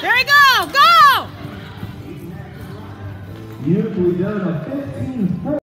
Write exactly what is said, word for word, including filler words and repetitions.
There we go. Go! Beautifully done. A fifteen foot.